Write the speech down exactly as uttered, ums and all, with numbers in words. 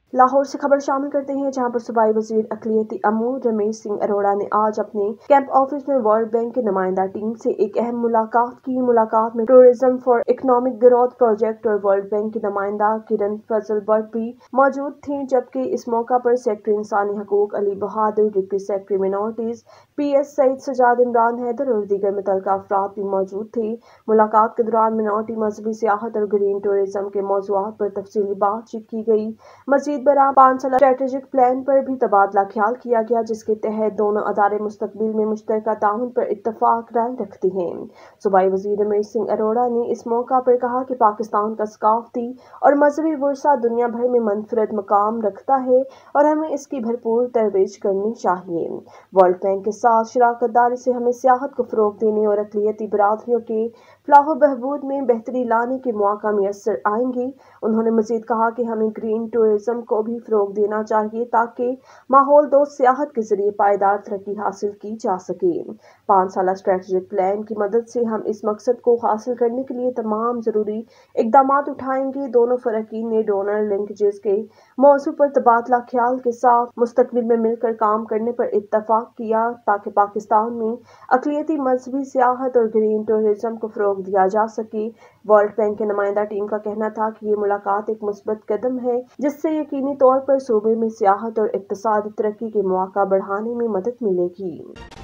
लाहौर से खबर शामिल करते हैं, जहां पर सूबाई वजीर अक़लियती अमूर रमेश सिंह अरोड़ा ने आज अपने कैंप ऑफिस में वर्ल्ड बैंक की नुमाइंदा टीम से एक अहम मुलाकात की। मुलाकात में tourism for economic growth project और वर्ल्ड बैंक की नुमाइंदा किरण फजल बट भी मौजूद थी, जबकि इस मौका पर सेक्रेटरी इंसानी हकूक Ali Bahadur, deputy secretary minorities P S Saeed Sajjad, Imran Haider और दीगर मुतल्लिका अफराद भी मौजूद थे। मुलाकात के दौरान मिनॉरिटी, मजहबी सियाहत और ग्रीन टूरिज्म के मौज़ूआत पर तफसीली बातचीत की गई। मजीद बराह पाँच साल स्ट्रेटेजिक प्लान पर भी तबादला ख्याल किया गया, जिसके तहत दोनों अदारे मुस्तकबिल में मुश्तरका ताउन पर इत्तफाक राय रखते हैं। सूबाई वजीर रमेश सिंह अरोड़ा ने इस मौका पर कहा कि पाकिस्तान का सकाफती और मजहबी विरसा दुनिया भर में मुनफरद मकाम रखता है और हमें इसकी भरपूर तरवीज करनी चाहिए। वर्ल्ड बैंक के साथ शराकत दारी से हमें सियाहत को फरोग देने और अक़लियती बरादरियों के फलाह बहबूद में बेहतरी लाने के मौका मैसर आएंगे। उन्होंने मजीद कहा कि हमें ग्रीन टूरिज्म को भी फरोग देना चाहिए ताकि माहौल दोस्त सियाहत के जरिए पायदार तरक्की हासिल की जा सके। पाँच साल स्ट्रेटेजिक प्लान की मदद से हम इस मकसद को हासिल करने के लिए तमाम जरूरी इकदाम उठाएंगे। दोनों फरीकीन ने डोनर लिंकेजेस के मौजू पर तबादला ख्याल के साथ मुस्तकबिल में मिलकर काम करने पर इत्तफाक किया ताकि पाकिस्तान में अक़लियती, मजहबी सियाहत और ग्रीन टूरिज्म को फरोग दिया जा सके। वर्ल्ड बैंक के नुमाइंदा टीम का कहना था कि ये मुलाकात एक मुस्बत कदम है, जिससे यकीनी तौर पर सूबे में सियाहत और इक़्तिसादी तरक्की के मौका बढ़ाने में मदद मिलेगी।